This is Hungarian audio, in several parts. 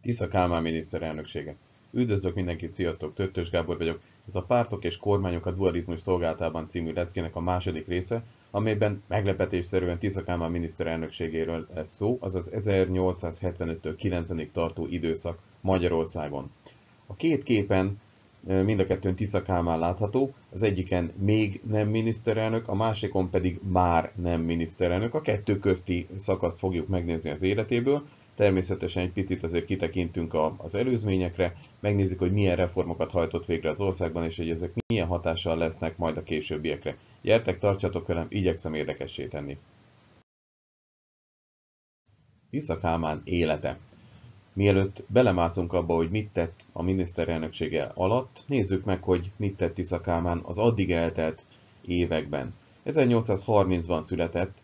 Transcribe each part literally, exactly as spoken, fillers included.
Tisza Kálmán miniszterelnöksége. Üdvözlök mindenkit, sziasztok, Töttös Gábor vagyok. Ez a Pártok és kormányok a dualizmus szolgálatában című leckének a második része, amelyben meglepetésszerűen Tisza Kálmán miniszterelnökségéről lesz szó, azaz ezernyolcszázhetvenöttől kilencvenig tartó időszak Magyarországon. A két képen mind a kettőn Tisza Kálmán látható, az egyiken még nem miniszterelnök, a másikon pedig már nem miniszterelnök. A kettő közti szakaszt fogjuk megnézni az életéből. Természetesen egy picit azért kitekintünk az előzményekre, megnézzük, hogy milyen reformokat hajtott végre az országban, és hogy ezek milyen hatással lesznek majd a későbbiekre. Gyertek, tartsatok velem, igyekszem érdekessé tenni. Tisza Kálmán élete. Mielőtt belemászunk abba, hogy mit tett a miniszterelnöksége alatt, nézzük meg, hogy mit tett Tisza Kálmán az addig eltelt években. ezernyolcszázharmincban született,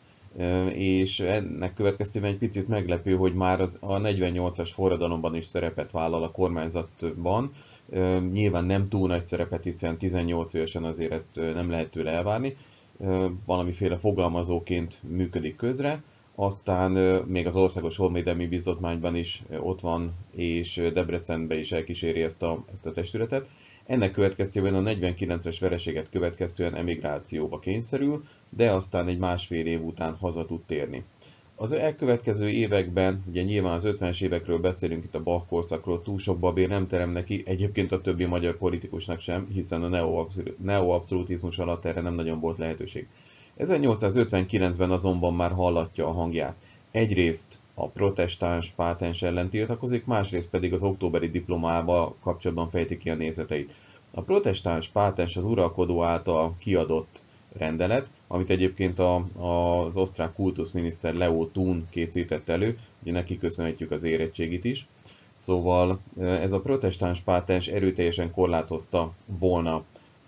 és ennek következtében egy picit meglepő, hogy már az, a negyvennyolcas forradalomban is szerepet vállal a kormányzatban. Nyilván nem túl nagy szerepet, hiszen tizennyolc évesen azért ezt nem lehet tőle elvárni. Valamiféle fogalmazóként működik közre. Aztán még az Országos Honvédelmi Bizottmányban is ott van, és Debrecenbe is elkíséri ezt a, ezt a testületet. Ennek következtében a negyvenkilences vereséget következtően emigrációba kényszerül, de aztán egy másfél év után haza tud térni. Az elkövetkező években, ugye nyilván az ötvenes évekről beszélünk, itt a Bach korszakról, túl sok babér nem terem neki, egyébként a többi magyar politikusnak sem, hiszen a neoabszolutizmus alatt erre nem nagyon volt lehetőség. ezernyolcszázötvenkilencben azonban már hallatja a hangját. Egyrészt a protestáns pátens ellen tiltakozik, másrészt pedig az októberi diplomával kapcsolatban fejti ki a nézeteit. A protestáns pátens az uralkodó által kiadott rendelet, amit egyébként a, az osztrák kultuszminiszter Leo Thun készített elő, ugye neki köszönhetjük az érettségit is. Szóval ez a protestáns pátens erőteljesen korlátozta volna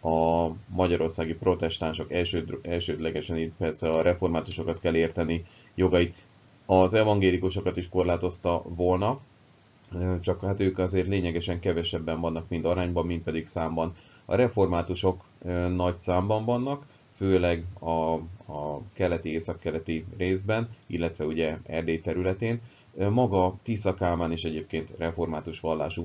a magyarországi protestánsok, elsőd, elsődlegesen itt persze a reformátusokat kell érteni, jogait, az evangélikusokat is korlátozta volna, csak hát ők azért lényegesen kevesebben vannak, mind arányban, mind pedig számban. A reformátusok nagy számban vannak, főleg a, a keleti, északkeleti részben, illetve ugye Erdély területén. Maga Tisza Kálmán is egyébként református vallású.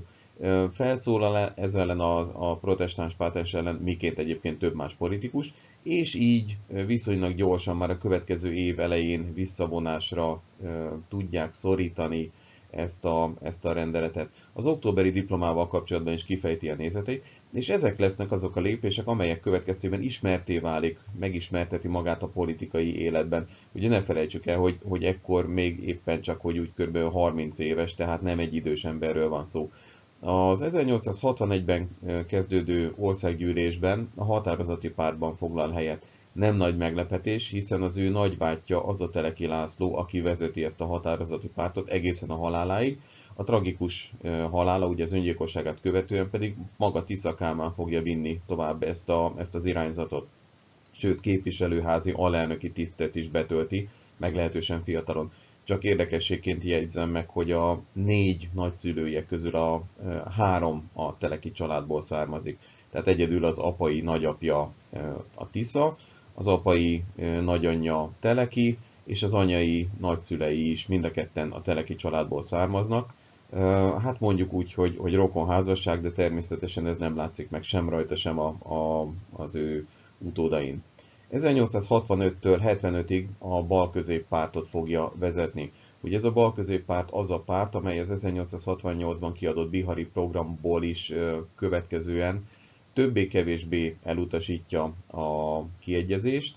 Felszólal ez ellen a, a protestáns pátens ellen, miként egyébként több más politikus, és így viszonylag gyorsan már a következő év elején visszavonásra e, tudják szorítani ezt a, ezt a rendeletet. Az októberi diplomával kapcsolatban is kifejti a nézeteit, és ezek lesznek azok a lépések, amelyek következtében ismertté válik, megismerteti magát a politikai életben. Ugye ne felejtsük el, hogy, hogy ekkor még éppen csak, hogy úgy kb. harminc éves, tehát nem egy idős emberről van szó. Az ezernyolcszázhatvanegyben kezdődő országgyűlésben a határozati pártban foglal helyet. Nem nagy meglepetés, hiszen az ő nagybátyja az a Teleki László, aki vezeti ezt a határozati pártot egészen a haláláig. A tragikus halála, ugye az öngyilkosságát követően pedig maga Tisza Kálmán fogja vinni tovább ezt, a, ezt az irányzatot. Sőt, képviselőházi alelnöki tisztet is betölti, meglehetősen fiatalon. Csak érdekességként jegyzem meg, hogy a négy nagyszülője közül a három a Teleki családból származik. Tehát egyedül az apai nagyapja a Tisza, az apai nagyanyja Teleki, és az anyai nagyszülei is mind a ketten a Teleki családból származnak. Hát mondjuk úgy, hogy, hogy rokonházasság, de természetesen ez nem látszik meg sem rajta, sem a, a, az ő utódain. ezernyolcszázhatvanöttől hetvenötig a balközéppártot fogja vezetni. Ugye ez a balközéppárt az a párt, amely az ezernyolcszázhatvannyolcban kiadott Bihari programból is következően többé-kevésbé elutasítja a kiegyezést.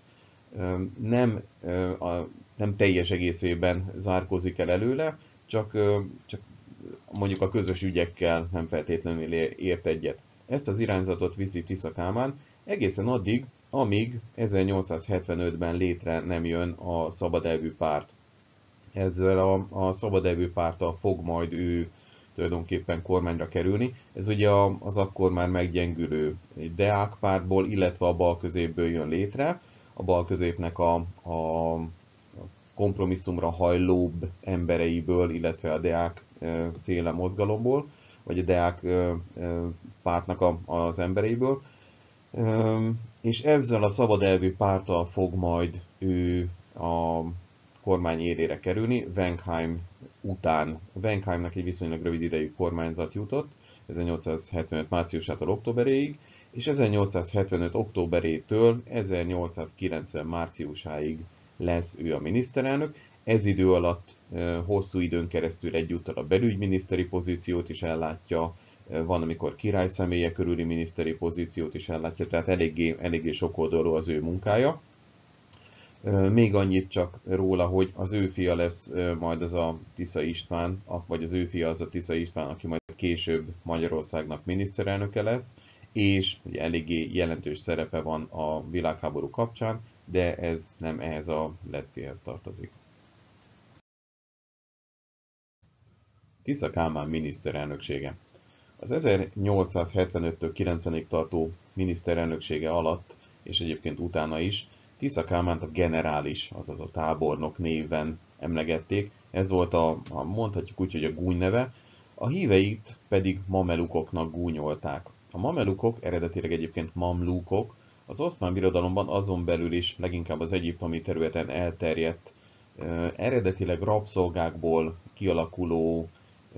Nem, a, nem teljes egészében zárkózik el előle, csak, csak mondjuk a közös ügyekkel nem feltétlenül ért egyet. Ezt az irányzatot viszi Tisza Kálmán egészen addig, amíg ezernyolcszázhetvenötben létre nem jön a szabadelvű párt. Ezzel a, a szabadelvű párttal fog majd ő tulajdonképpen kormányra kerülni. Ez ugye az akkor már meggyengülő Deák pártból, illetve a balközépből jön létre. A balközépnek a, a kompromisszumra hajlóbb embereiből, illetve a Deák féle mozgalomból, vagy a Deák pártnak az embereiből. És ezzel a szabadelvű párttal fog majd ő a kormány élére kerülni, Wenkheim után. Wenkheimnak egy viszonylag rövid idejű kormányzat jutott, ezernyolcszázhetvenöt márciusától októberéig, és ezernyolcszázhetvenöt októberétől ezernyolcszázkilencven márciusáig lesz ő a miniszterelnök. Ez idő alatt hosszú időn keresztül egyúttal a belügyminiszteri pozíciót is ellátja, van, amikor király személye körüli miniszteri pozíciót is ellátja, tehát eléggé, eléggé sokoldalú az ő munkája. Még annyit csak róla, hogy az ő fia lesz majd az a Tisza István, vagy az ő fia az a Tisza István, aki majd később Magyarországnak miniszterelnöke lesz, és ugye eléggé jelentős szerepe van a világháború kapcsán, de ez nem ehhez a leckéhez tartozik. Tisza Kálmán miniszterelnöksége. Az ezernyolcszázhetvenöttől kilencvenig tartó miniszterelnöksége alatt, és egyébként utána is, Tisza Kálmánt a generális, azaz a tábornok néven emlegették. Ez volt a, a mondhatjuk úgy, hogy a gúny neve, a híveit pedig mamelukoknak gúnyolták. A mamelukok, eredetileg egyébként mamlúkok, az Oszmán Birodalomban azon belül is leginkább az egyiptomi területen elterjedt, eredetileg rabszolgákból kialakuló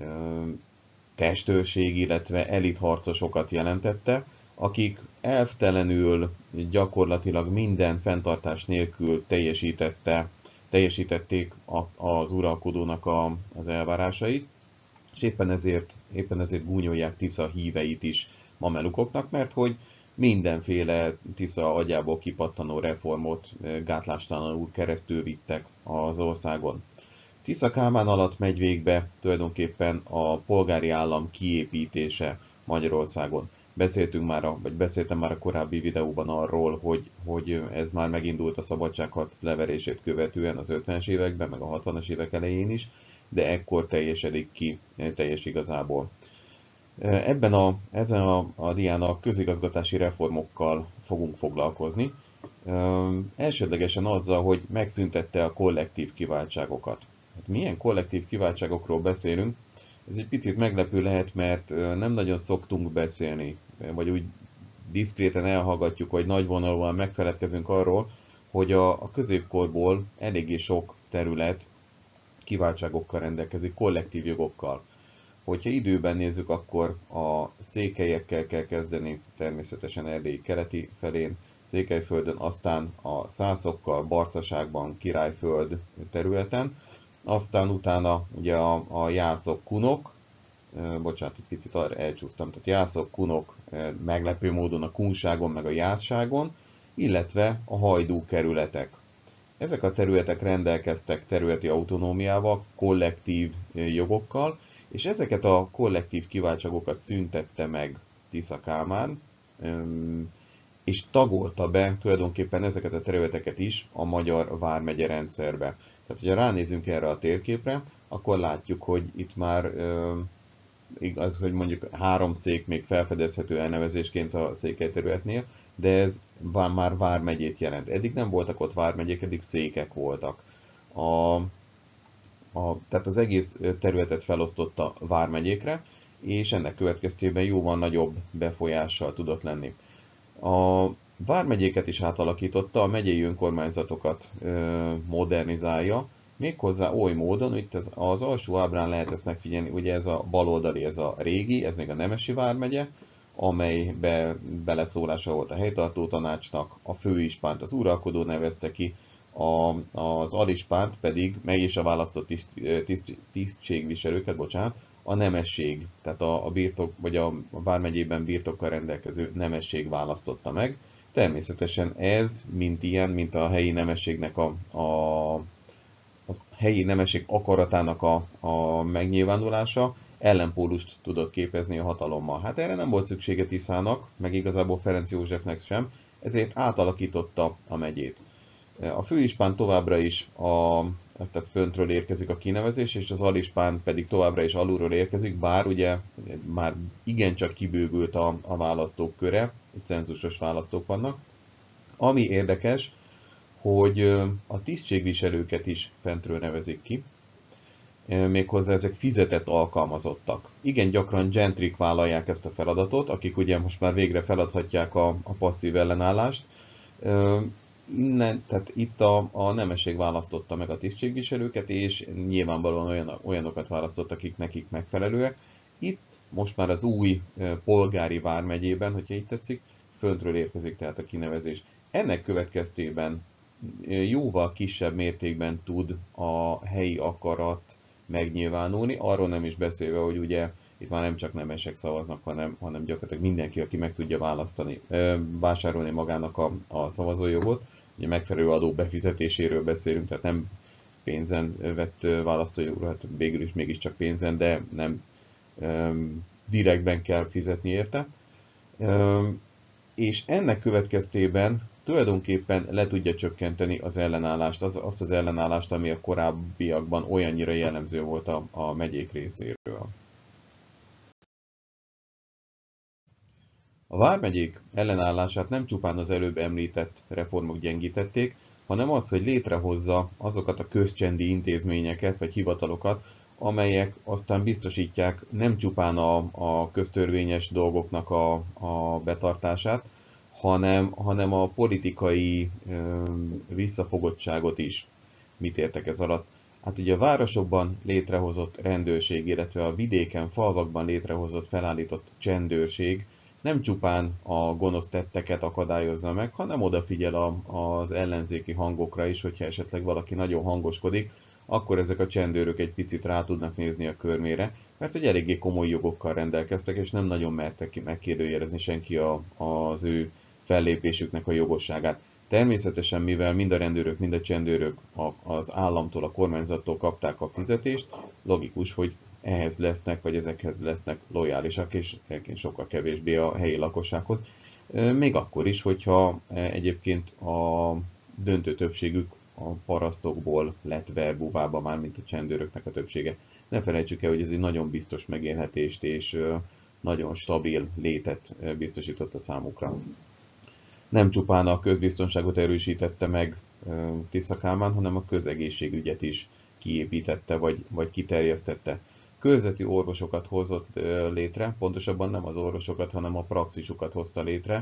testőrség, illetve elitharcosokat jelentette, akik elvtelenül gyakorlatilag minden fenntartás nélkül teljesítette, teljesítették az uralkodónak a, az elvárásait, és éppen ezért, éppen ezért gúnyolják Tisza híveit is mamelukoknak, mert hogy mindenféle Tisza agyából kipattanó reformot gátlástalanul keresztül vittek az országon. Tisza Kálmán alatt megy végbe tulajdonképpen a polgári állam kiépítése Magyarországon. Beszéltünk már, a, vagy beszéltem már a korábbi videóban arról, hogy, hogy ez már megindult a szabadságharc leverését követően az ötvenes években, meg a hatvanas évek elején is, de ekkor teljesedik ki teljes igazából. Ebben a, ezen a, a dián a közigazgatási reformokkal fogunk foglalkozni. Elsődlegesen azzal, hogy megszüntette a kollektív kiváltságokat. Hát milyen kollektív kiváltságokról beszélünk? Ez egy picit meglepő lehet, mert nem nagyon szoktunk beszélni, vagy úgy diszkréten elhallgatjuk, vagy nagyvonalúan megfeledkezünk arról, hogy a, a középkorból eléggé sok terület kiváltságokkal rendelkezik, kollektív jogokkal. Hogyha időben nézzük, akkor a székelyekkel kell kezdeni, természetesen Erdély keleti felén, Székelyföldön, aztán a szászokkal, Barcaságban, Királyföld területen, aztán utána ugye a, a jászok, kunok, e, bocsánat, egy picit arra elcsúsztam, tehát jászok, kunok, e, meglepő módon a kunságon, meg a jászságon, illetve a hajdú kerületek. Ezek a területek rendelkeztek területi autonómiával, kollektív jogokkal, és ezeket a kollektív kiváltságokat szüntette meg Tisza Kálmán, és tagolta be tulajdonképpen ezeket a területeket is a magyar vármegye rendszerbe. Tehát, hogyha ránézünk erre a térképre, akkor látjuk, hogy itt már igaz, hogy mondjuk három szék még felfedezhető elnevezésként a székelyterületnél, de ez már vármegyét jelent. Eddig nem voltak ott vármegyék, eddig székek voltak. A, a, tehát az egész területet felosztotta vármegyékre, és ennek következtében jóval nagyobb befolyással tudott lenni. A vármegyéket is átalakította, a megyei önkormányzatokat ö, modernizálja, méghozzá oly módon, itt az, az alsó ábrán lehet ezt megfigyelni, ugye ez a baloldali, ez a régi, ez még a Nemesi vármegye, amelybe beleszólása volt a helytartó tanácsnak, a főispánt az uralkodó nevezte ki, a, az alispánt pedig, meg is a választott tiszt, tiszt, tisztségviselőket, bocsánat, a nemesség, tehát a, a birtok, vagy a, a vármegyében birtokkal rendelkező nemesség választotta meg. Természetesen ez, mint ilyen, mint a helyi nemességnek a, a, a helyi nemesség akaratának a, a megnyilvánulása ellenpólust tudott képezni a hatalommal. Hát erre nem volt szüksége Tiszának, meg igazából Ferenc Józsefnek sem, ezért átalakította a megyét. A főispán továbbra is a, tehát föntről érkezik a kinevezés, és az alispán pedig továbbra is alulról érkezik, bár ugye már igencsak kibővült a, a választók köre, cenzusos választók vannak. Ami érdekes, hogy a tisztségviselőket is fentről nevezik ki, méghozzá ezek fizetett alkalmazottak. Igen gyakran gentrik vállalják ezt a feladatot, akik ugye most már végre feladhatják a, a passzív ellenállást, Innen, tehát itt a, a nemesség választotta meg a tisztségviselőket, és nyilvánvalóan olyan, olyanokat választott, akik nekik megfelelőek. Itt most már az új polgári vármegyében, hogyha így tetszik, föntről érkezik tehát a kinevezés. Ennek következtében jóval kisebb mértékben tud a helyi akarat megnyilvánulni, arról nem is beszélve, hogy ugye itt már nem csak nemesek szavaznak, hanem, hanem gyakorlatilag mindenki, aki meg tudja választani, vásárolni magának a, a szavazójogot. Ugye megfelelő adó befizetéséről beszélünk, tehát nem pénzen vett választójogra, hát végül is mégiscsak pénzen, de nem um, direktben kell fizetni érte. Um, és ennek következtében tulajdonképpen le tudja csökkenteni az ellenállást, az, azt az ellenállást, ami a korábbiakban olyannyira jellemző volt a, a megyék részéről. A vármegyék ellenállását nem csupán az előbb említett reformok gyengítették, hanem az, hogy létrehozza azokat a közcsendi intézményeket vagy hivatalokat, amelyek aztán biztosítják nem csupán a, a köztörvényes dolgoknak a, a betartását, hanem, hanem a politikai ö, visszafogottságot is. Mit értek ez alatt? Hát ugye a városokban létrehozott rendőrség, illetve a vidéken, falvakban létrehozott, felállított csendőrség nem csupán a gonosz tetteket akadályozza meg, hanem odafigyel a, az ellenzéki hangokra is, hogyha esetleg valaki nagyon hangoskodik, akkor ezek a csendőrök egy picit rá tudnak nézni a körmére, mert egy eléggé komoly jogokkal rendelkeztek, és nem nagyon mertek megkérdőjelezni senki a, az ő fellépésüknek a jogosságát. Természetesen, mivel mind a rendőrök, mind a csendőrök az államtól, a kormányzattól kapták a fizetést, logikus, hogy ehhez lesznek, vagy ezekhez lesznek lojálisak, és sokkal kevésbé a helyi lakossághoz. Még akkor is, hogyha egyébként a döntő többségük a parasztokból lett verbúvába, már mint a csendőröknek a többsége. Ne felejtsük el, hogy ez egy nagyon biztos megélhetést és nagyon stabil létet biztosított a számukra. Nem csupán a közbiztonságot erősítette meg Tisza Kálmán, hanem a közegészségügyet is kiépítette, vagy, vagy kiterjesztette. Körzeti orvosokat hozott létre, pontosabban nem az orvosokat, hanem a praxisukat hozta létre.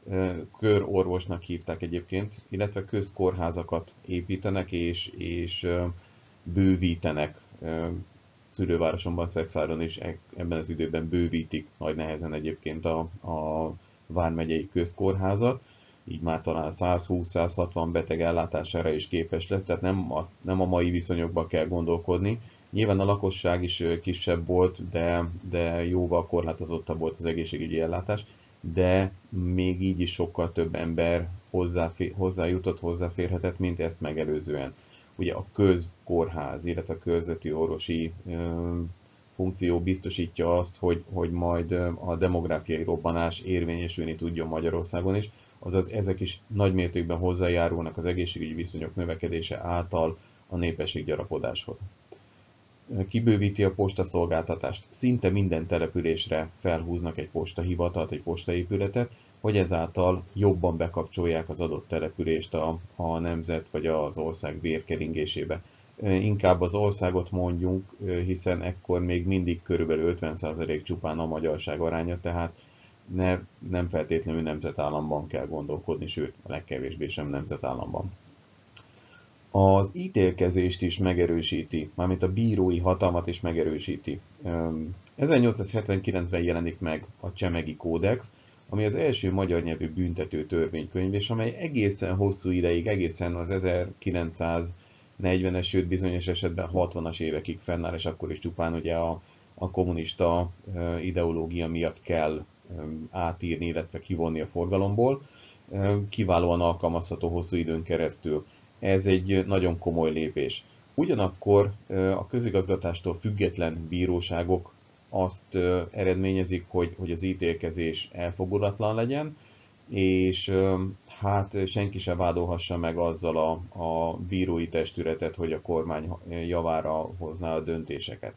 Körorvosnak hívták egyébként, illetve közkórházakat építenek és, és bővítenek. Szülővárosomban, Szekszáron is ebben az időben bővítik nagy nehezen egyébként a, a vármegyei közkórházat, így már talán százhúsz-százhatvan beteg ellátására is képes lesz, tehát nem, az, nem a mai viszonyokban kell gondolkodni. Nyilván a lakosság is kisebb volt, de, de jóval korlátozottabb volt az egészségügyi ellátás, de még így is sokkal több ember hozzáfér, hozzájutott, hozzáférhetett, mint ezt megelőzően. Ugye a közkórház, illetve a körzeti orvosi ö, funkció biztosítja azt, hogy, hogy majd a demográfiai robbanás érvényesülni tudjon Magyarországon is, azaz ezek is nagymértékben hozzájárulnak az egészségügyi viszonyok növekedése által a népesség gyarapodáshoz. Kibővíti a postaszolgáltatást. Szinte minden településre felhúznak egy postahivatalt, egy postaépületet, hogy ezáltal jobban bekapcsolják az adott települést a, a nemzet vagy az ország vérkeringésébe. Inkább az országot mondjunk, hiszen ekkor még mindig körülbelül ötven százalék csupán a magyarság aránya, tehát ne, nem feltétlenül nemzetállamban kell gondolkodni, sőt, a legkevésbé sem nemzetállamban. Az ítélkezést is megerősíti, mármint a bírói hatalmat is megerősíti. ezernyolcszázhetvenkilencben jelenik meg a Csemegi Kódex, ami az első magyar nyelvű büntető törvénykönyv, és amely egészen hosszú ideig, egészen az ezerkilencszáznegyvenes, sőt bizonyos esetben hatvanas évekig fennáll, és akkor is csupán ugye a, a kommunista ideológia miatt kell átírni, illetve kivonni a forgalomból. Kiválóan alkalmazható hosszú időn keresztül. Ez egy nagyon komoly lépés. Ugyanakkor a közigazgatástól független bíróságok azt eredményezik, hogy, hogy az ítélkezés elfogulatlan legyen, és hát senki sem vádolhassa meg azzal a, a bírói testületet, hogy a kormány javára hozná a döntéseket.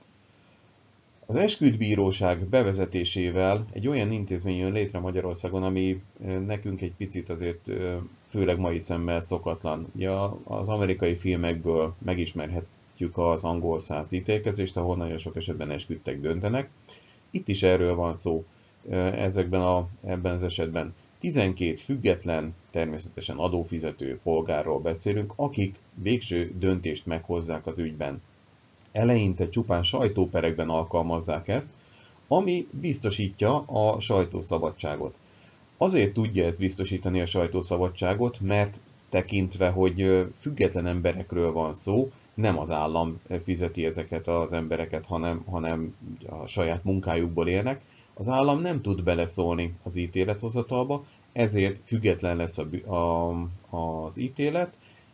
Az esküdtbíróság bevezetésével egy olyan intézmény jön létre Magyarországon, ami nekünk egy picit azért főleg mai szemmel szokatlan. Ugye az amerikai filmekből megismerhetjük az angol száz ítélkezést, ahol nagyon sok esetben esküdtek döntenek. Itt is erről van szó ezekben a, ebben az esetben. tizenkét független, természetesen adófizető polgárról beszélünk, akik végső döntést meghozzák az ügyben. Eleinte csupán sajtóperekben alkalmazzák ezt, ami biztosítja a sajtószabadságot. Azért tudja ez biztosítani a sajtószabadságot, mert tekintve, hogy független emberekről van szó, nem az állam fizeti ezeket az embereket, hanem, hanem a saját munkájukból élnek. Az állam nem tud beleszólni az ítélethozatalba, ezért független lesz a, a, az ítélet,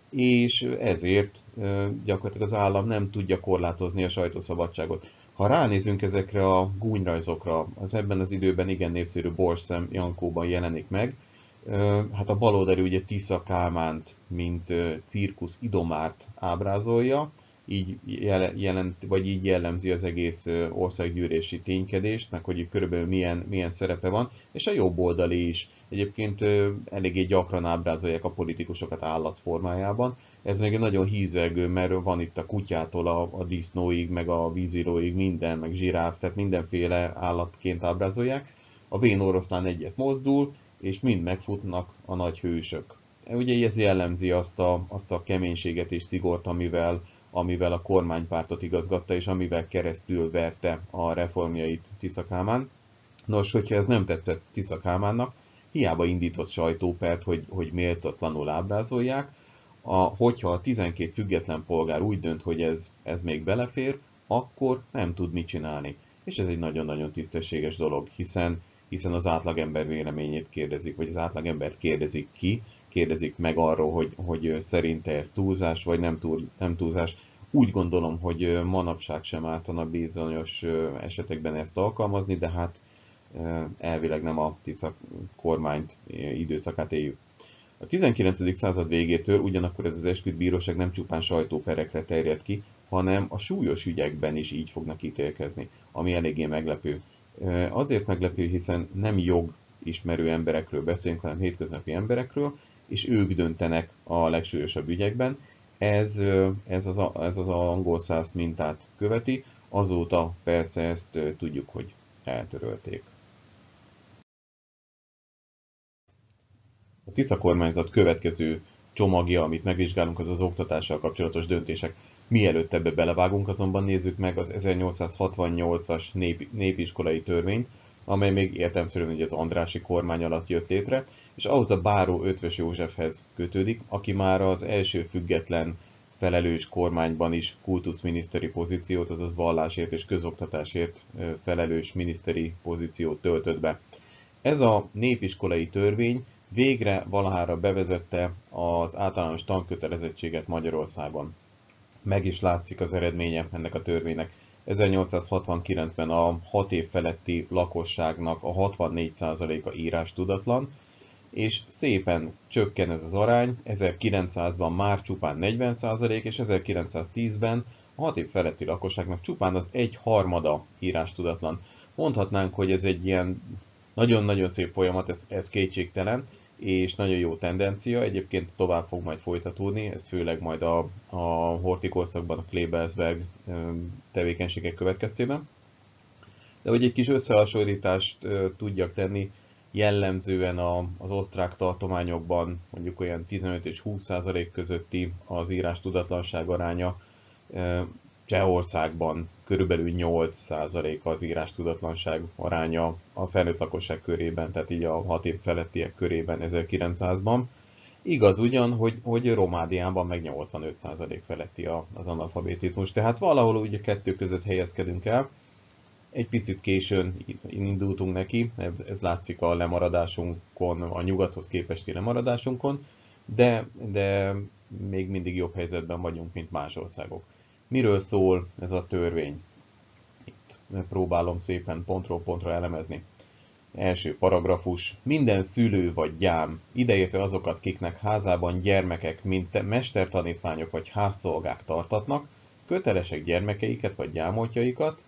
és ezért gyakorlatilag az állam nem tudja korlátozni a sajtószabadságot. Ha ránézünk ezekre a gúnyrajzokra, az ebben az időben igen népszerű Borszem Jankóban jelenik meg, hát a baloldali ugye Tisza Kálmánt, mint cirkusz idomárt ábrázolja, így, jelent, vagy így jellemzi az egész országgyűlési ténykedést, meg hogy körülbelül milyen, milyen szerepe van, és a jobb oldali is. Egyébként eléggé gyakran ábrázolják a politikusokat állatformájában. Ez még nagyon hízelgő, mert van itt a kutyától a, a disznóig, meg a vízilóig minden, meg zsiráf, tehát mindenféle állatként ábrázolják. A vén oroszlán egyet mozdul, és mind megfutnak a nagy hősök. Ugye ez jellemzi azt a, azt a keménységet és szigort, amivel, amivel a kormánypártot igazgatta, és amivel keresztül verte a reformjait Tisza Kálmán. Nos, hogyha ez nem tetszett Tisza Kálmánnak, hiába indított sajtópert, hogy, hogy méltatlanul ábrázolják, a, hogyha a tizenkét független polgár úgy dönt, hogy ez, ez még belefér, akkor nem tud mit csinálni. És ez egy nagyon-nagyon tisztességes dolog, hiszen hiszen az átlagember véleményét kérdezik, vagy az átlagembert kérdezik ki, kérdezik meg arról, hogy, hogy szerinte ez túlzás, vagy nem, túl, nem túlzás. Úgy gondolom, hogy manapság sem ártana bizonyos esetekben ezt alkalmazni, de hát elvileg nem a Tisza kormányt időszakát éljük. A tizenkilencedik század végétől ugyanakkor ez az esküdtbíróság nem csupán sajtóperekre terjed ki, hanem a súlyos ügyekben is így fognak ítélkezni, ami eléggé meglepő. Azért meglepő, hiszen nem jogismerő emberekről beszélünk, hanem hétköznapi emberekről, és ők döntenek a legsúlyosabb ügyekben. Ez, ez, az, ez az angol száz mintát követi, azóta persze ezt tudjuk, hogy eltörölték. A Tisza kormányzat következő csomagja, amit megvizsgálunk, az az oktatással kapcsolatos döntések. Mielőtt ebbe belevágunk, azonban nézzük meg az ezernyolcszázhatvannyolcas nép, népiskolai törvényt, amely még értelemszerűen ugye az Andrássy kormány alatt jött létre, és ahhoz a báró Eötvös Józsefhez kötődik, aki már az első független felelős kormányban is kultuszminiszteri pozíciót, azaz vallásért és közoktatásért felelős miniszteri pozíciót töltött be. Ez a népiskolai törvény végre valahára bevezette az általános tankötelezettséget Magyarországon. Meg is látszik az eredménye ennek a törvénynek. ezernyolcszázhatvankilencben a hat év feletti lakosságnak a hatvannégy százaléka írástudatlan, és szépen csökken ez az arány, ezerkilencszázban már csupán negyven százalék, és ezerkilencszáztízben a hat év feletti lakosságnak csupán az egy harmada írástudatlan. Mondhatnánk, hogy ez egy ilyen nagyon-nagyon szép folyamat, ez, ez kétségtelen, és nagyon jó tendencia, egyébként tovább fog majd folytatódni, ez főleg majd a, a horthy-korszakban a Klebersberg tevékenységek következtében. De hogy egy kis összehasonlítást tudjak tenni, jellemzően a, az osztrák tartományokban mondjuk olyan tizenöt és húsz százalék közötti az írás tudatlanság aránya, Csehországban körülbelül nyolc százalék az írás tudatlanság aránya a felnőtt lakosság körében, tehát így a hat év felettiek körében ezerkilencszázban. Igaz ugyan, hogy, hogy Romániában meg nyolcvanöt százalék feletti az analfabetizmus, tehát valahol ugye kettő között helyezkedünk el. Egy picit későn indultunk neki, ez látszik a lemaradásunkon, a nyugathoz képesti lemaradásunkon, de, de még mindig jobb helyzetben vagyunk, mint más országok. Miről szól ez a törvény? Itt próbálom szépen pontról pontra elemezni. Első paragrafus. Minden szülő vagy gyám, ideértve azokat, kiknek házában gyermekek, mint mestertanítványok vagy házszolgák tartatnak, kötelesek gyermekeiket vagy gyámoltjaikat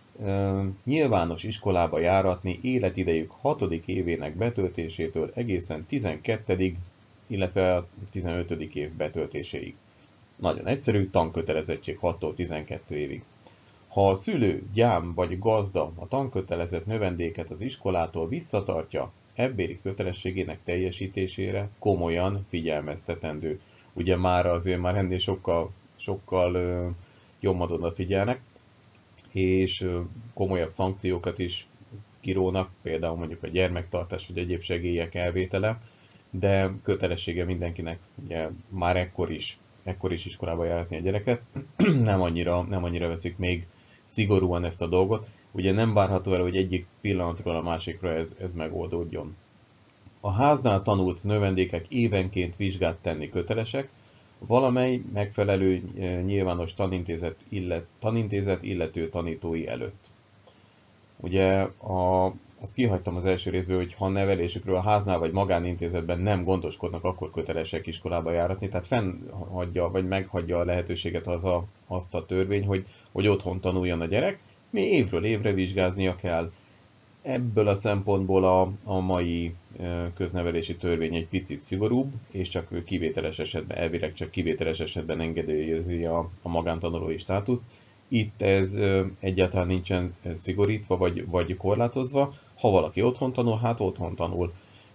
nyilvános iskolába járatni életidejük hatodik évének betöltésétől egészen tizenkettedik illetve a tizenötödik év betöltéséig. Nagyon egyszerű, tankötelezettség hattól tizenkettő évig. Ha a szülő, gyám vagy gazda a tankötelezett növendéket az iskolától visszatartja, ebbéli kötelességének teljesítésére komolyan figyelmeztetendő. Ugye már azért már ennél sokkal, sokkal ö, jobban odafigyelnek, és ö, komolyabb szankciókat is kirónak, például mondjuk a gyermektartás vagy egyéb segélyek elvétele, de kötelessége mindenkinek ugye már ekkor is, ekkor is iskolába járatni a gyereket, nem annyira, nem annyira veszik még szigorúan ezt a dolgot. Ugye nem várható el, hogy egyik pillanatról a másikra ez, ez megoldódjon. A háznál tanult növendékek évenként vizsgát tenni kötelesek, valamely megfelelő nyilvános tanintézet, illet, tanintézet illető tanítói előtt. Ugye a, azt kihagytam az első részből, hogy ha a nevelésükről a háznál vagy magánintézetben nem gondoskodnak, akkor kötelesek iskolába járatni, tehát fennhagyja vagy meghagyja a lehetőséget az a, azt a törvény, hogy, hogy otthon tanuljon a gyerek, mi évről évre vizsgáznia kell. Ebből a szempontból a, a mai köznevelési törvény egy picit szigorúbb, és csak kivételes esetben, elvileg csak kivételes esetben engedélyezi a, a magántanulói státuszt. Itt ez egyáltalán nincsen szigorítva, vagy, vagy korlátozva. Ha valaki otthon tanul, hát otthon tanul.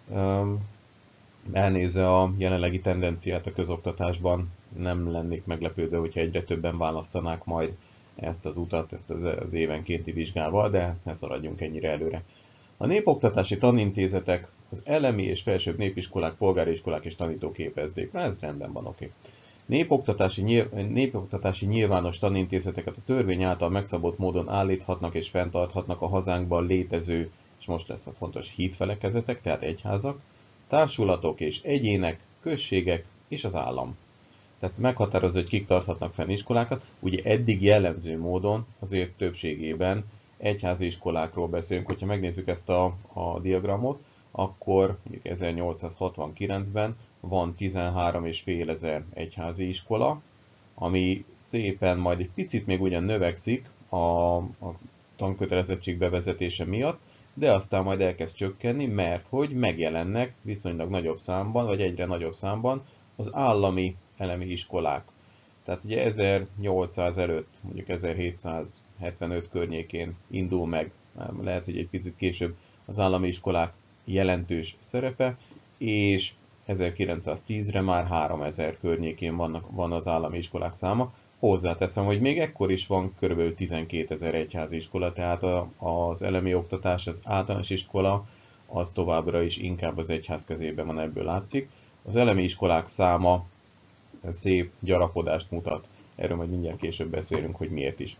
Elnézve a jelenlegi tendenciát a közoktatásban, nem lennék meglepődve, hogyha egyre többen választanák majd ezt az utat, ezt az évenkénti vizsgával, de ne szaladjunk ennyire előre. A népoktatási tanintézetek az elemi és felsőbb népiskolák, polgári iskolák és tanítóképezdék. Na, ez rendben van, oké. Népoktatási, nyilv, népoktatási nyilvános tanintézeteket a törvény által megszabott módon állíthatnak és fenntarthatnak a hazánkban létező, és most lesz a fontos, hitfelekezetek, tehát egyházak, társulatok és egyének, községek és az állam. Tehát meghatározza, hogy kik tarthatnak fenn iskolákat. Ugye eddig jellemző módon azért többségében egyházi iskolákról beszélünk. Hogyha megnézzük ezt a, a diagramot, akkor mondjuk ezernyolcszázhatvankilencben van tizenhárom és fél ezer egyházi iskola, ami szépen majd egy picit még ugyan növekszik a, a tankötelezettség bevezetése miatt, de aztán majd elkezd csökkenni, mert hogy megjelennek viszonylag nagyobb számban, vagy egyre nagyobb számban az állami elemi iskolák. Tehát ugye ezernyolcszáz előtt, mondjuk ezerhétszázhetvenöt környékén indul meg, lehet, hogy egy picit később az állami iskolák jelentős szerepe, és ezerkilencszáztízre már háromezer környékén vannak, van az állami iskolák száma. Hozzáteszem, hogy még ekkor is van kb. tizenkétezer egyházi iskola, tehát az elemi oktatás, az általános iskola, az továbbra is inkább az egyház kezében van, ebből látszik. Az elemi iskolák száma szép gyarapodást mutat. Erről majd mindjárt később beszélünk, hogy miért is.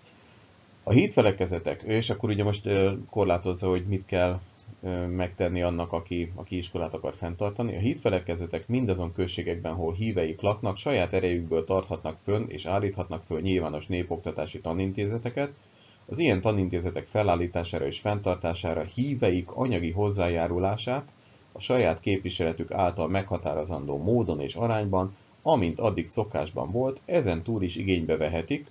A hitfelekezetek, és akkor ugye most korlátozza, hogy mit kell megtenni annak, aki, aki iskolát akar fenntartani. A hitfelekezetek mindazon községekben, hol híveik laknak, saját erejükből tarthatnak fönn és állíthatnak föl nyilvános népoktatási tanintézeteket. Az ilyen tanintézetek felállítására és fenntartására híveik anyagi hozzájárulását a saját képviseletük által meghatározandó módon és arányban, amint addig szokásban volt, ezen túl is igénybe vehetik.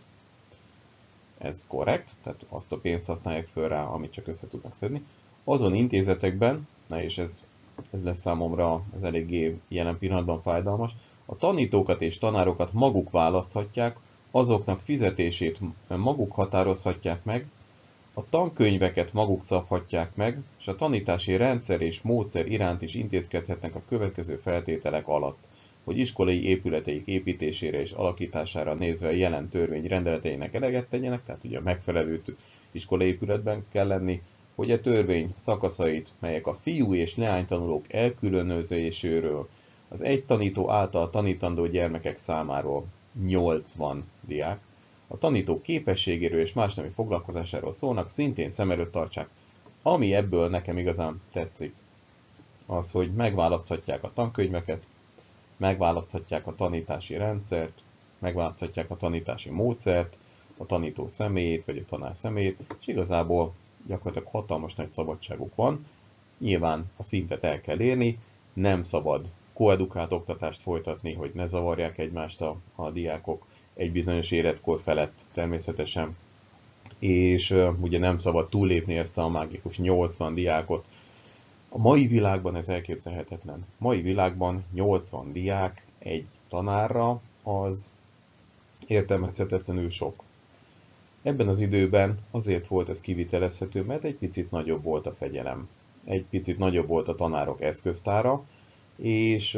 Ez korrekt, tehát azt a pénzt használják föl rá, amit csak össze tudnak szedni. Azon intézetekben, na és ez, ez lesz számomra az eléggé jelen pillanatban fájdalmas, a tanítókat és tanárokat maguk választhatják, azoknak fizetését maguk határozhatják meg, a tankönyveket maguk szabhatják meg, és a tanítási rendszer és módszer iránt is intézkedhetnek a következő feltételek alatt, hogy iskolai épületeik építésére és alakítására nézve a jelen törvény rendeleteinek eleget tegyenek, tehát ugye a megfelelő iskolai épületben kell lenni, hogy a törvény szakaszait, melyek a fiú és leánytanulók elkülönözéséről, az egy tanító által tanítandó gyermekek számáról nyolcvan diák, a tanító képességéről és más nemi foglalkozásáról szólnak, szintén szem előtt tartsák. Ami ebből nekem igazán tetszik, az, hogy megválaszthatják a tankönyveket, megválaszthatják a tanítási rendszert, megválaszthatják a tanítási módszert, a tanító személyét, vagy a tanár személyét, és igazából gyakorlatilag hatalmas nagy szabadságuk van. Nyilván a szintet el kell érni, nem szabad koedukált oktatást folytatni, hogy ne zavarják egymást a, a diákok egy bizonyos életkor felett természetesen, és uh, ugye nem szabad túllépni ezt a mágikus nyolcvan diákot. A mai világban ez elképzelhetetlen. Mai világban nyolcvan diák egy tanárra, az értelmezhetetlenül sok. Ebben az időben azért volt ez kivitelezhető, mert egy picit nagyobb volt a fegyelem. egy picit nagyobb volt a tanárok eszköztára, és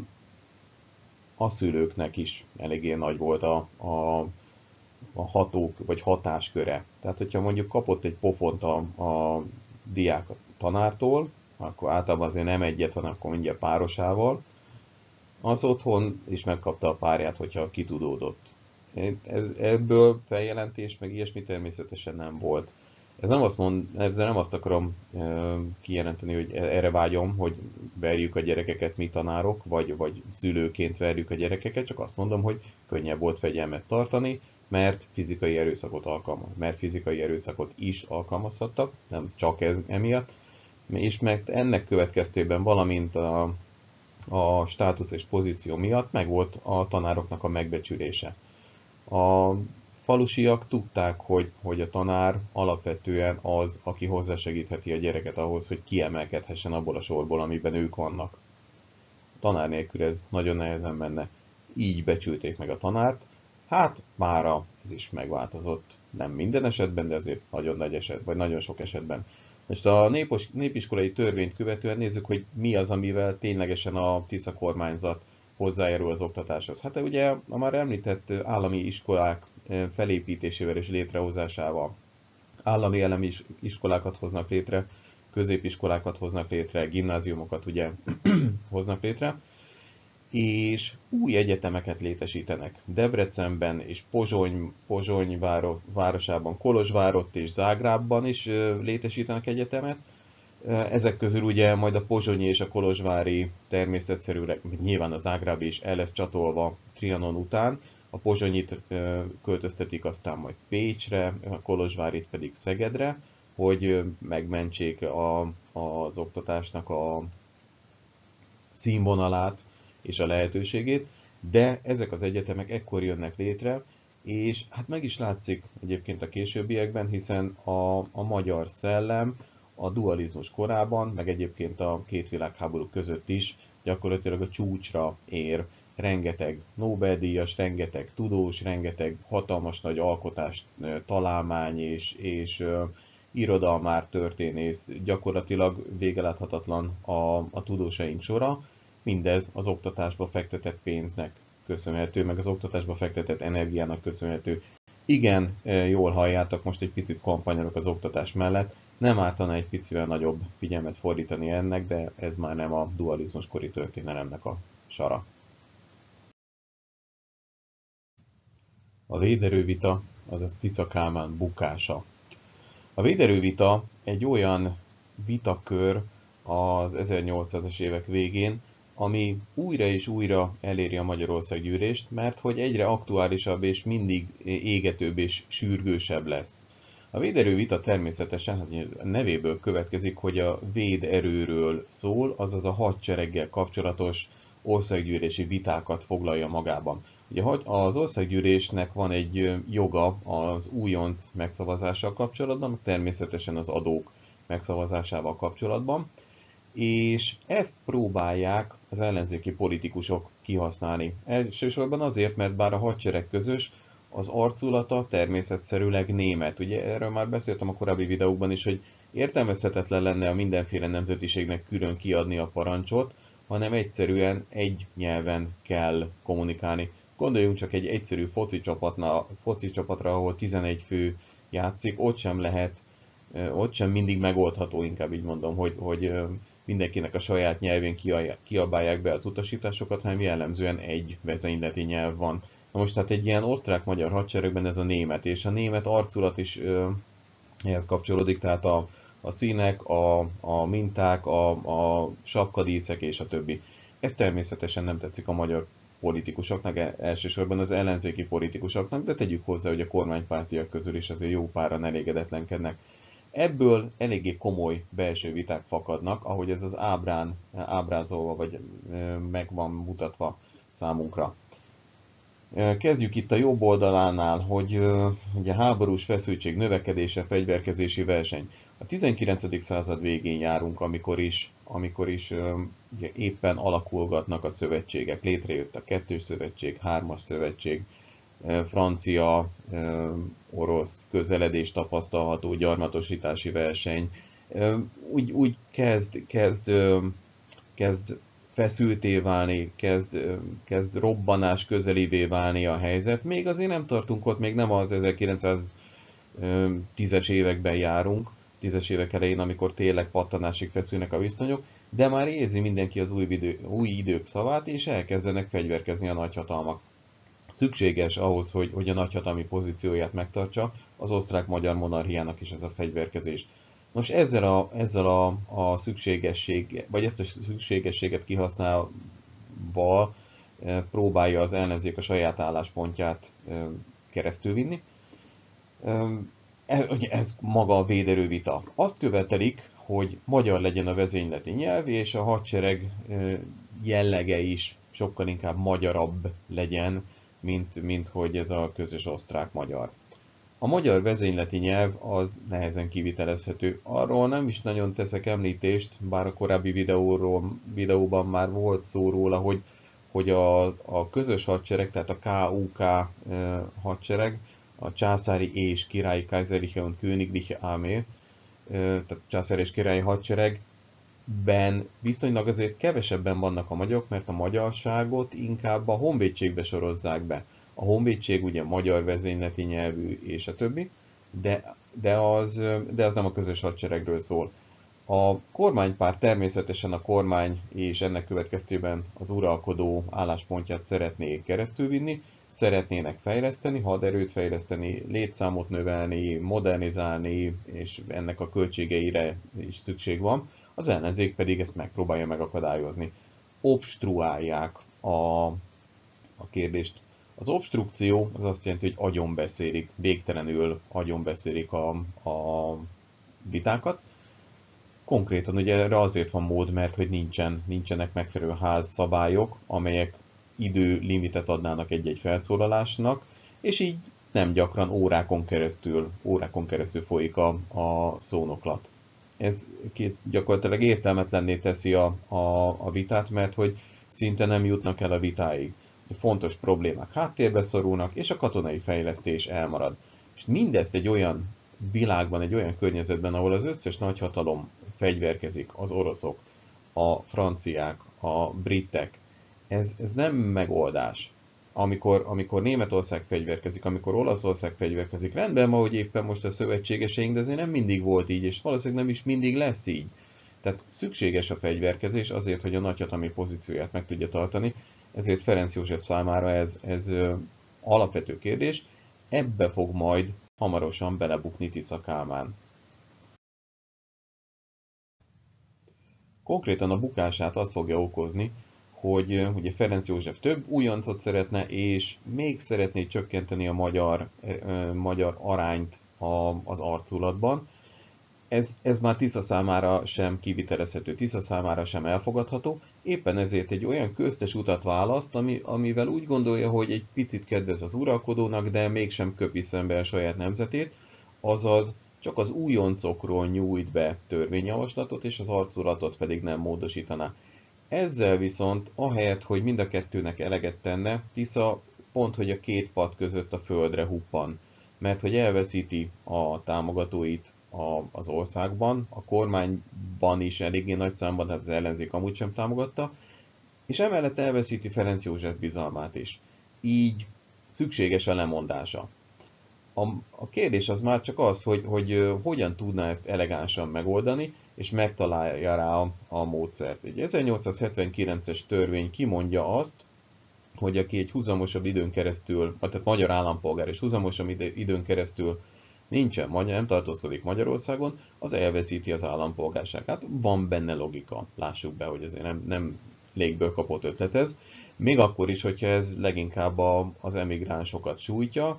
a szülőknek is eléggé nagy volt a, a, a hatók vagy hatásköre. Tehát, hogyha mondjuk kapott egy pofont a, a diák a tanártól, akkor általában azért nem egyet van, akkor mindjárt párosával, az otthon is megkapta a párját, hogyha kitudódott. Ez, ebből feljelentés, meg ilyesmi természetesen nem volt. Ez nem azt mond, ezzel nem azt akarom e, kijelenteni, hogy erre vágyom, hogy verjük a gyerekeket mi tanárok, vagy, vagy szülőként verjük a gyerekeket, csak azt mondom, hogy könnyebb volt fegyelmet tartani, mert fizikai erőszakot alkalmaz, mert fizikai erőszakot is alkalmazhattak, nem csak ez emiatt, és mert ennek következtében, valamint a, a státusz és pozíció miatt megvolt a tanároknak a megbecsülése. A falusiak tudták, hogy, hogy a tanár alapvetően az, aki hozzásegítheti a gyereket ahhoz, hogy kiemelkedhessen abból a sorból, amiben ők vannak. A tanár nélkül ez nagyon nehezen menne. Így becsülték meg a tanárt. Hát mára ez is megváltozott. Nem minden esetben, de azért nagyon nagy eset, vagy nagyon sok esetben. Most a népos, népiskolai törvényt követően nézzük, hogy mi az, amivel ténylegesen a Tisza kormányzat hozzájárul az oktatáshoz. Hát ugye a már említett állami iskolák felépítésével és létrehozásával. Állami elemi iskolákat hoznak létre, középiskolákat hoznak létre, gimnáziumokat ugye hoznak létre, és új egyetemeket létesítenek. Debrecenben és Pozsony, Pozsony váro, városában, Kolozsvárott és Zágrábban is létesítenek egyetemet. Ezek közül ugye majd a pozsonyi és a kolozsvári természetszerűleg, nyilván a zágrábi is el lesz csatolva Trianon után, a pozsonyit költöztetik aztán majd Pécsre, a kolozsvárit pedig Szegedre, hogy megmentsék a, az oktatásnak a színvonalát és a lehetőségét, de ezek az egyetemek ekkor jönnek létre, és hát meg is látszik egyébként a későbbiekben, hiszen a, a magyar szellem a dualizmus korában, meg egyébként a két világháború között is gyakorlatilag a csúcsra ér. Rengeteg Nobel-díjas, rengeteg tudós, rengeteg hatalmas nagy alkotás, találmány és, és uh, irodalmár, történész, gyakorlatilag végeláthatatlan a, a tudósaink sora. Mindez az oktatásba fektetett pénznek köszönhető, meg az oktatásba fektetett energiának köszönhető. Igen, jól halljátok, most egy picit kampányolok az oktatás mellett. Nem ártana egy picivel nagyobb figyelmet fordítani ennek, de ez már nem a dualizmus kori történelemnek a sara. A véderővita, azaz Tisza Kálmán bukása. A véderővita egy olyan vitakör az ezernyolcszázas évek végén, ami újra és újra eléri a Magyarországgyűlést, mert hogy egyre aktuálisabb és mindig égetőbb és sürgősebb lesz. A véderővita természetesen, hát a nevéből következik, hogy a véderőről szól, azaz a hadsereggel kapcsolatos országgyűlési vitákat foglalja magában. Ugye az országgyűlésnek van egy joga az újonc megszavazással kapcsolatban, természetesen az adók megszavazásával kapcsolatban, és ezt próbálják az ellenzéki politikusok kihasználni. Elsősorban azért, mert bár a hadsereg közös, az arculata természetszerűleg német. Ugye erről már beszéltem a korábbi videókban is, hogy értelmezhetetlen lenne a mindenféle nemzetiségnek külön kiadni a parancsot, hanem egyszerűen egy nyelven kell kommunikálni. Gondoljunk csak egy egyszerű foci, csapatna, foci csapatra, ahol tizenegy fő játszik, ott sem lehet, ott sem mindig megoldható, inkább így mondom, hogy, hogy mindenkinek a saját nyelvén kiabálják be az utasításokat, hanem jellemzően egy vezényleti nyelv van. Na most hát egy ilyen osztrák-magyar hadseregben ez a német, és a német arculat is ö, ehhez kapcsolódik, tehát a, a színek, a, a minták, a, a sapkadíszek és a többi. Ez természetesen nem tetszik a magyar politikusoknak, elsősorban az ellenzéki politikusoknak, de tegyük hozzá, hogy a kormánypártiak közül is azért jó páran elégedetlenkednek. Ebből eléggé komoly belső viták fakadnak, ahogy ez az ábrán ábrázolva, vagy meg van mutatva számunkra. Kezdjük itt a jobb oldalánál, hogy ugye háborús feszültség növekedése, fegyverkezési verseny. A tizenkilencedik század végén járunk, amikor is, amikor is ugye, éppen alakulgatnak a szövetségek. Létrejött a kettős szövetség, hármas szövetség, francia, orosz közeledés tapasztalható, gyarmatosítási verseny. Úgy, úgy kezd, kezd, kezd feszülté válni, kezd, kezd robbanás közelévé válni a helyzet. Még azért nem tartunk ott, még nem az ezerkilencszáztízes években járunk, tízes évek elején, amikor tényleg pattanásig feszülnek a viszonyok, de már érzi mindenki az új, idő, új idők szavát, és elkezdenek fegyverkezni a nagyhatalmak. Szükséges ahhoz, hogy, hogy a nagyhatalmi pozícióját megtartsa az osztrák-magyar monarchiának is ez a fegyverkezés. Most ezzel a, ezzel a, a szükségesség, vagy ezt a szükségességet kihasználva próbálja az ellenzék a saját álláspontját keresztülvinni. Ez maga a véderő vita. Azt követelik, hogy magyar legyen a vezényleti nyelv, és a hadsereg jellege is sokkal inkább magyarabb legyen, mint, mint hogy ez a közös osztrák-magyar. A magyar vezényleti nyelv az nehezen kivitelezhető. Arról nem is nagyon teszek említést, bár a korábbi videóról, videóban már volt szó róla, hogy, hogy a, a közös hadsereg, tehát a ká u ká e, hadsereg, a császári és királyi Kaiserliche und Königliche Armee, e, tehát császári és királyi hadseregben viszonylag azért kevesebben vannak a magyarok, mert a magyarságot inkább a honvédségbe sorozzák be. A honvédség ugye magyar vezényleti nyelvű és a többi, de, de, az, de az nem a közös hadseregről szól. A kormánypárt természetesen a kormány és ennek következtében az uralkodó álláspontját szeretné keresztülvinni, szeretnének fejleszteni, haderőt fejleszteni, létszámot növelni, modernizálni, és ennek a költségeire is szükség van. Az ellenzék pedig ezt megpróbálja megakadályozni. Obstruálják a, a kérdést. Az obstrukció az azt jelenti, hogy agyonbeszélik, végtelenül agyonbeszélik a, a vitákat. Konkrétan ugye erre azért van mód, mert hogy nincsen, nincsenek megfelelő házszabályok, amelyek időlimitet adnának egy-egy felszólalásnak, és így nem gyakran órákon keresztül, órákon keresztül folyik a, a szónoklat. Ez gyakorlatilag értelmetlenné teszi a, a, a vitát, mert hogy szinte nem jutnak el a vitáig. Fontos problémák háttérbe szorulnak, és a katonai fejlesztés elmarad. És mindezt egy olyan világban, egy olyan környezetben, ahol az összes nagyhatalom fegyverkezik, az oroszok, a franciák, a britek, ez, ez nem megoldás. Amikor, amikor Németország fegyverkezik, amikor Olaszország fegyverkezik, rendben van, hogy éppen most a szövetségeseink, de azért nem mindig volt így, és valószínűleg nem is mindig lesz így. Tehát szükséges a fegyverkezés azért, hogy a nagyhatalmi pozícióját meg tudja tartani, ezért Ferenc József számára ez, ez ö, alapvető kérdés, ebbe fog majd hamarosan belebukni Tisza Kálmán. Konkrétan a bukását az fogja okozni, hogy ö, ugye Ferenc József több újoncot szeretne, és még szeretné csökkenteni a magyar, ö, magyar arányt a, az arculatban. Ez, ez már Tisza számára sem kivitelezhető, Tisza számára sem elfogadható, éppen ezért egy olyan köztes utat választ, ami, amivel úgy gondolja, hogy egy picit kedvez az uralkodónak, de mégsem köpi szembe a saját nemzetét, azaz csak az újoncokról nyújt be törvényjavaslatot, és az arculatot pedig nem módosítaná. Ezzel viszont, ahelyett, hogy mind a kettőnek eleget tenne, Tisza pont, hogy a két pad között a földre huppan, mert hogy elveszíti a támogatóit az országban, a kormányban is eléggé nagy számban, tehát az ellenzék amúgy sem támogatta, és emellett elveszíti Ferenc József bizalmát is. Így szükséges a lemondása. A, a kérdés az már csak az, hogy, hogy hogyan tudná ezt elegánsan megoldani, és megtalálja rá a, a módszert. Egy ezernyolcszázhetvenkilences törvény kimondja azt, hogy aki egy huzamosabb időn keresztül, tehát magyar állampolgár és huzamosabb időn keresztül nincsen, nem tartózkodik Magyarországon, az elveszíti az állampolgárságát. Van benne logika, lássuk be, hogy azért nem, nem légből kapott ötlet ez. Még akkor is, hogyha ez leginkább a, az emigránsokat sújtja,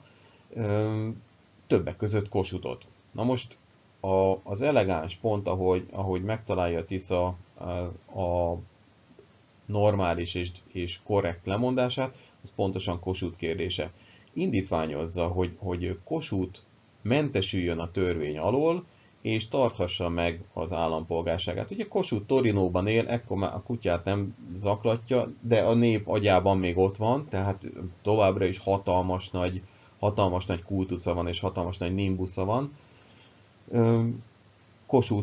többek között Kossuthot. Na most a, az elegáns pont, ahogy, ahogy megtalálja Tisza a, a normális és, és korrekt lemondását, az pontosan Kossuth kérdése. Indítványozza, hogy, hogy Kossuth mentesüljön a törvény alól, és tarthassa meg az állampolgárságát. Ugye Kossuth Torinóban él, ekkor már a kutyát nem zaklatja, de a nép agyában még ott van, tehát továbbra is hatalmas nagy, hatalmas nagy kultusza van, és hatalmas nagy nimbusza van. Kossuth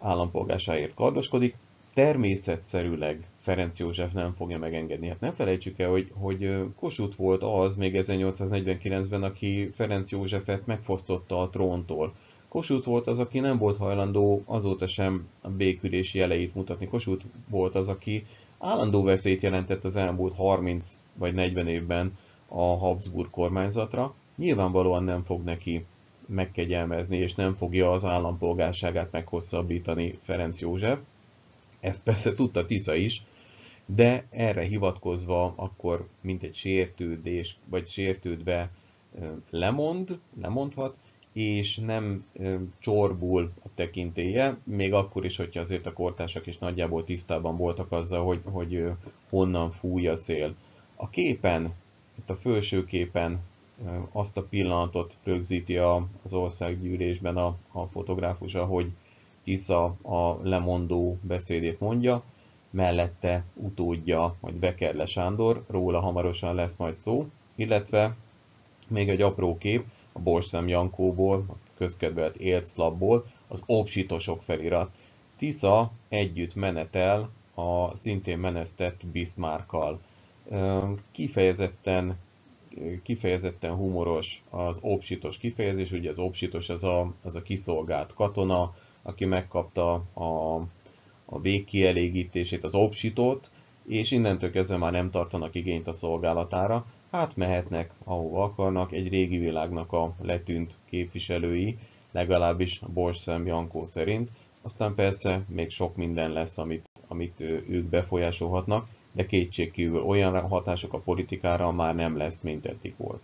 állampolgársáért kardoskodik. Természetszerűleg Ferenc József nem fogja megengedni. Hát ne felejtsük el, hogy, hogy Kossuth volt az még ezernyolcszáznegyvenkilencben, aki Ferenc Józsefet megfosztotta a tróntól. Kossuth volt az, aki nem volt hajlandó azóta sem a békülés jeleit mutatni. Kossuth volt az, aki állandó veszélyt jelentett az elmúlt harminc vagy negyven évben a Habsburg kormányzatra. Nyilvánvalóan nem fog neki megkegyelmezni, és nem fogja az állampolgárságát meghosszabbítani Ferenc József. Ezt persze tudta Tisza is, de erre hivatkozva akkor mint egy sértődés, vagy sértődve lemond, lemondhat, és nem csorbul a tekintélye, még akkor is, hogyha azért a kortársak is nagyjából tisztában voltak azzal, hogy, hogy honnan fúj a szél. A képen, itt a felső képen azt a pillanatot rögzíti az országgyűlésben a, a fotográfus, ahogy Tisza a lemondó beszédét mondja, mellette utódja, vagy Bekerle Sándor, róla hamarosan lesz majd szó, illetve még egy apró kép a Borszem Jankóból, a közkedvelt Élclapból, az Obsitosok felirat. Tisza együtt menetel a szintén menesztett Bismarckkal. Kifejezetten, kifejezetten humoros az obsitos kifejezés, ugye az obsitos az a, az a kiszolgált katona, aki megkapta a, a végkielégítését, az obsitót, és innentől kezdve már nem tartanak igényt a szolgálatára, hát mehetnek ahova akarnak, egy régi világnak a letűnt képviselői, legalábbis Borszem Jankó szerint. Aztán persze még sok minden lesz, amit, amit ők befolyásolhatnak, de kétségkívül olyan hatások a politikára már nem lesz, mint eddig volt.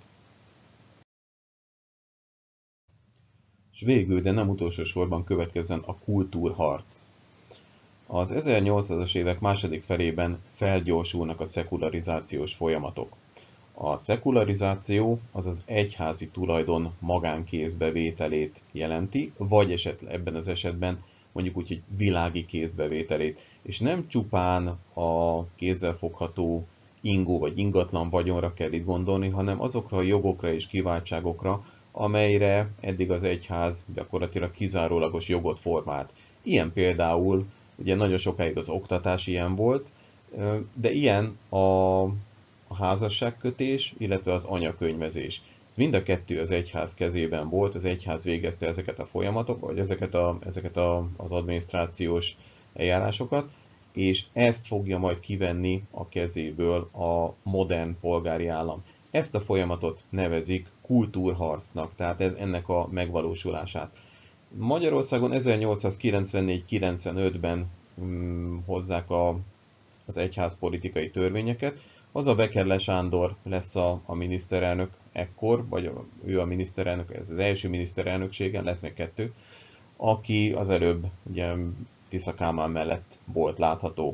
És végül, de nem utolsó sorban következzen a kultúrharc. Az ezernyolcszázas évek második felében felgyorsulnak a szekularizációs folyamatok. A szekularizáció az az egyházi tulajdon magánkézbevételét jelenti, vagy esetleg ebben az esetben mondjuk úgy, hogy világi kézbevételét, és nem csupán a kézzelfogható ingó vagy ingatlan vagyonra kell itt gondolni, hanem azokra a jogokra és kiváltságokra, amelyre eddig az egyház gyakorlatilag kizárólagos jogot formált. Ilyen például, ugye nagyon sokáig az oktatás ilyen volt, de ilyen a a házasságkötés, illetve az anyakönyvezés. Ez mind a kettő az egyház kezében volt, az egyház végezte ezeket a folyamatokat, vagy ezeket, a, ezeket a, az adminisztrációs eljárásokat, és ezt fogja majd kivenni a kezéből a modern polgári állam. Ezt a folyamatot nevezik kultúrharcnak, tehát ez ennek a megvalósulását. Magyarországon ezernyolcszázkilencvennégy kilencvenötben hm, hozzák a, az egyház politikai törvényeket. Az a Bekerle Sándor lesz a, a miniszterelnök ekkor, vagy a, ő a miniszterelnök, ez az első miniszterelnökségen, lesz még kettő, aki az előbb ugye Tisza Kálmán mellett volt látható.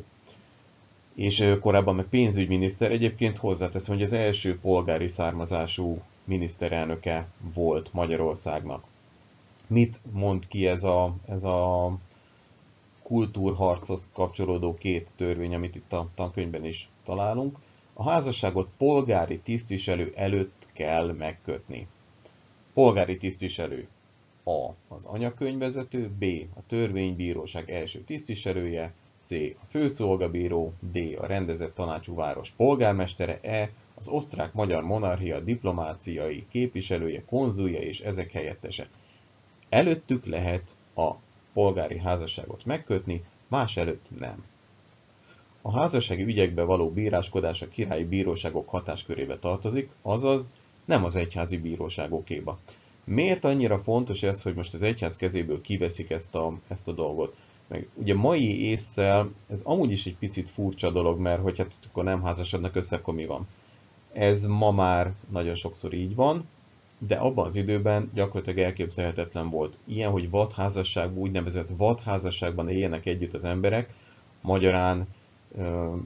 És korábban meg pénzügyminiszter, egyébként hozzáteszem, hogy az első polgári származású miniszterelnöke volt Magyarországnak. Mit mond ki ez a, ez a kultúrharchoz kapcsolódó két törvény, amit itt a tankönyvben is találunk? A házasságot polgári tisztviselő előtt kell megkötni. Polgári tisztviselő A. az anyakönyvvezető, B. a törvénybíróság első tisztviselője, C. a főszolgabíró, D. a rendezett tanácsú város polgármestere, E. az osztrák-magyar monarchia diplomáciai képviselője, konzulja és ezek helyettese. Előttük lehet a polgári házasságot megkötni, más előtt nem. A házassági ügyekbe való bíráskodás a királyi bíróságok hatáskörébe tartozik, azaz nem az egyházi bíróságokéba. Miért annyira fontos ez, hogy most az egyház kezéből kiveszik ezt a, ezt a dolgot? Meg ugye mai ésszel ez amúgy is egy picit furcsa dolog, mert hogy hát akkor nem házasodnak össze, akkor mi van? Ez ma már nagyon sokszor így van, de abban az időben gyakorlatilag elképzelhetetlen volt. Ilyen, hogy vadházasságban, úgynevezett vadházasságban éljenek együtt az emberek, magyarán uh,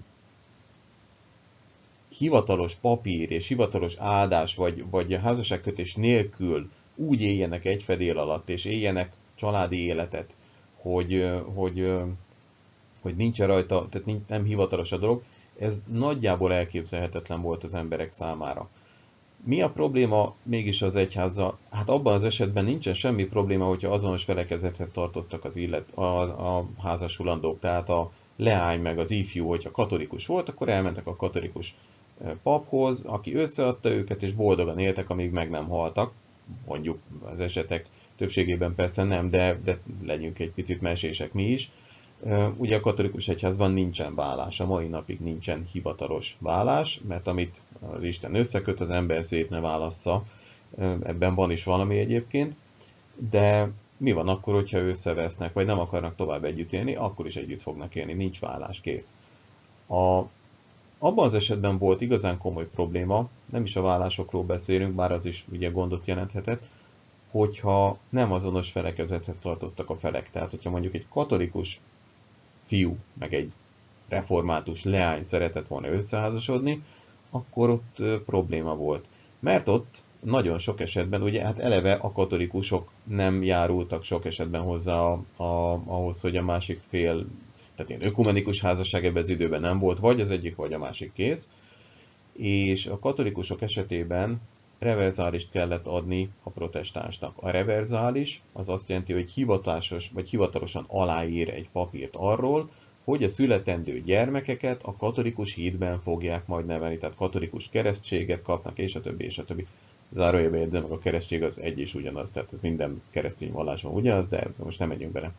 hivatalos papír és hivatalos áldás, vagy, vagy házasságkötés nélkül úgy éljenek egy fedél alatt, és éljenek családi életet, hogy, hogy, hogy nincs rajta, tehát nem hivatalos a dolog, ez nagyjából elképzelhetetlen volt az emberek számára. Mi a probléma mégis az egyházzal? Hát abban az esetben nincsen semmi probléma, hogyha azonos felekezethez tartoztak az illet, a, a házasulandók, tehát a leány meg az ifjú, hogyha katolikus volt, akkor elmentek a katolikus paphoz, aki összeadta őket, és boldogan éltek, amíg meg nem haltak. Mondjuk az esetek többségében persze nem, de, de legyünk egy picit mesések mi is. Ugye a katolikus egyházban nincsen vállás, a mai napig nincsen hivatalos vállás, mert amit az Isten összeköt, az ember szét ne válassza, ebben van is valami egyébként, de mi van akkor, hogyha összevesznek, vagy nem akarnak tovább együtt élni, akkor is együtt fognak élni, nincs vállás, kész. A, abban az esetben volt igazán komoly probléma, nem is a vállásokról beszélünk, bár az is ugye gondot jelenthetett, hogyha nem azonos felekezethez tartoztak a felek. Tehát, hogyha mondjuk egy katolikus fiú, meg egy református leány szeretett volna összeházasodni, akkor ott probléma volt. Mert ott nagyon sok esetben, ugye hát eleve a katolikusok nem járultak sok esetben hozzá a, a, ahhoz, hogy a másik fél, tehát ilyen ökumenikus házasság ebben az időben nem volt, vagy az egyik, vagy a másik kész, és a katolikusok esetében reverzálist kellett adni a protestánsnak. A reverzális az azt jelenti, hogy hivatásos, vagy hivatalosan aláír egy papírt arról, hogy a születendő gyermekeket a katolikus hídben fogják majd nevelni, tehát katolikus keresztséget kapnak, és a többi, és a többi. Zárójelbe jegyzem, meg a keresztség az egy és ugyanaz, tehát ez minden keresztény vallásban ugyanaz, de most nem megyünk bele.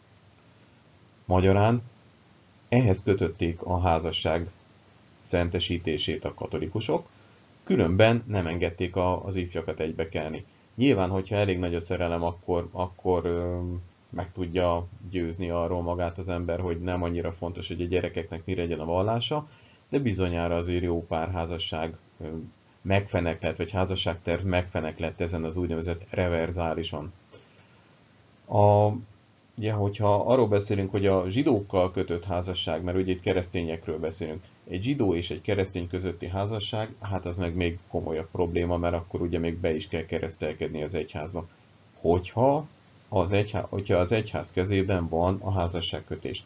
Magyarán ehhez kötötték a házasság szentesítését a katolikusok, különben nem engedték a, az ifjakat egybekelni. Nyilván, hogyha elég nagy a szerelem, akkor, akkor ö, meg tudja győzni arról magát az ember, hogy nem annyira fontos, hogy a gyerekeknek mi legyen a vallása, de bizonyára azért jó pár házasság ö, megfeneklett, vagy házasságterv megfeneklett ezen az úgynevezett reverzálison. A, ugye, hogyha arról beszélünk, hogy a zsidókkal kötött házasság, mert ugye itt keresztényekről beszélünk, egy zsidó és egy keresztény közötti házasság, hát az meg még komolyabb probléma, mert akkor ugye még be is kell keresztelkedni az egyházba. Hogyha az egyház, hogyha az egyház kezében van a házasságkötés.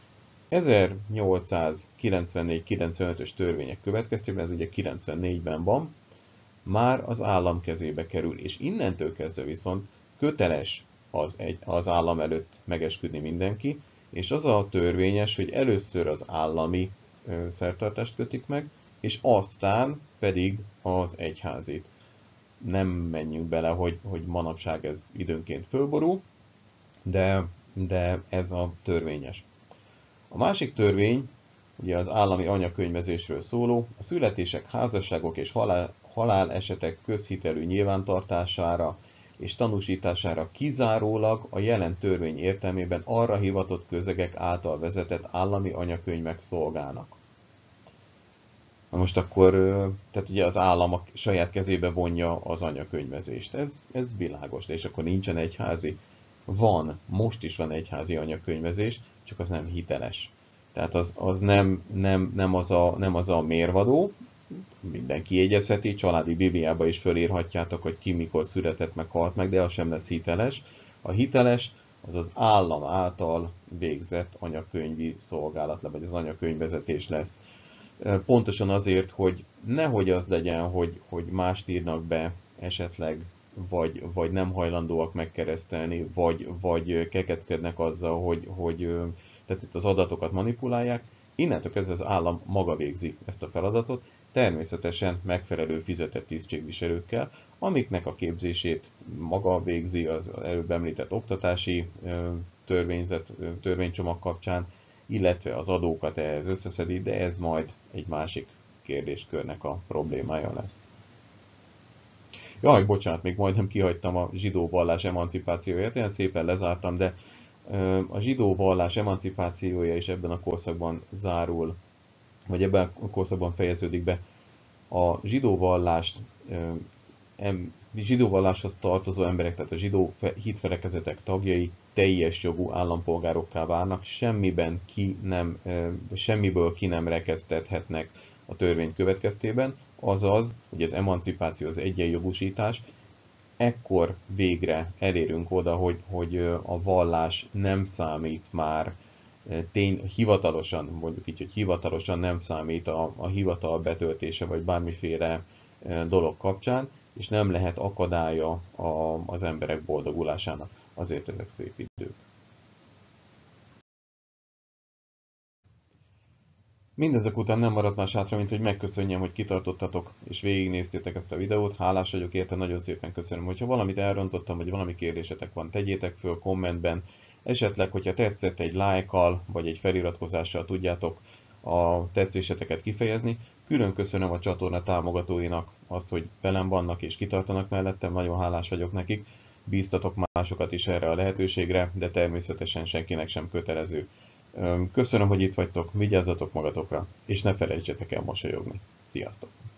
ezernyolcszázkilencvennégy kilencvenötös törvények következtében, ez ugye kilencvennégyben van, már az állam kezébe kerül, és innentől kezdve viszont köteles az, egy, az állam előtt megesküdni mindenki, és az a törvényes, hogy először az állami ö, szertartást kötik meg, és aztán pedig az egyházit. Nem menjünk bele, hogy, hogy manapság ez időnként fölborul, de, de ez a törvényes. A másik törvény, ugye az állami anyakönyvezésről szóló, a születések, házasságok és halál, halálesetek közhitelű nyilvántartására és tanúsítására kizárólag a jelen törvény értelmében arra hivatott közegek által vezetett állami anyakönyvek szolgálnak. Na most akkor, tehát ugye az állam a saját kezébe vonja az anyakönyvezést. Ez, ez világos, de és akkor nincsen egyházi. Van, most is van egyházi anyakönyvezés, csak az nem hiteles. Tehát az, az nem, nem, nem, az a, nem az a mérvadó, mindenki jegyezheti, családi bibliába is fölírhatjátok, hogy ki mikor született, meg halt meg, de az sem lesz hiteles. A hiteles az az állam által végzett anyakönyvi szolgálat, vagy az anyakönyvvezetés lesz. Pontosan azért, hogy nehogy az legyen, hogy, hogy mást írnak be esetleg, vagy, vagy nem hajlandóak megkeresztelni, vagy, vagy kekeckednek azzal, hogy, hogy tehát itt az adatokat manipulálják. Innentől kezdve az állam maga végzi ezt a feladatot, természetesen megfelelő fizetett tisztségviselőkkel, amiknek a képzését maga végzi az előbb említett oktatási törvényzet, törvénycsomag kapcsán, illetve az adókat ehhez összeszedi, de ez majd egy másik kérdéskörnek a problémája lesz. Jaj, bocsánat, még majdnem kihagytam a zsidó vallás emancipációját, olyan szépen lezártam, de a zsidó vallás emancipációja is ebben a korszakban zárul, vagy ebben a korszakban fejeződik be. A zsidó vallást, zsidó valláshoz tartozó emberek, tehát a zsidó hitfelekezetek tagjai teljes jogú állampolgárokká válnak, semmiben ki nem, semmiből ki nem rekesztethetnek a törvény következtében, azaz, hogy az emancipáció, az egyenjogúsítás, ekkor végre elérünk oda, hogy, hogy a vallás nem számít már tény, hivatalosan, mondjuk így, hogy hivatalosan nem számít a, a hivatal betöltése, vagy bármiféle dolog kapcsán, és nem lehet akadálya a, az emberek boldogulásának. Azért ezek szép idők. Mindezek után nem maradt más hátra, mint hogy megköszönjem, hogy kitartottatok és végignéztétek ezt a videót. Hálás vagyok érte, nagyon szépen köszönöm. Hogyha valamit elrontottam, vagy valami kérdésetek van, tegyétek föl kommentben. Esetleg, hogyha tetszett, egy lájkkal vagy egy feliratkozással tudjátok a tetszéseteket kifejezni. Külön köszönöm a csatorna támogatóinak azt, hogy velem vannak és kitartanak mellettem, nagyon hálás vagyok nekik. Bíztatok másokat is erre a lehetőségre, de természetesen senkinek sem kötelező. Köszönöm, hogy itt vagytok, vigyázzatok magatokra, és ne felejtsetek el mosolyogni. Sziasztok!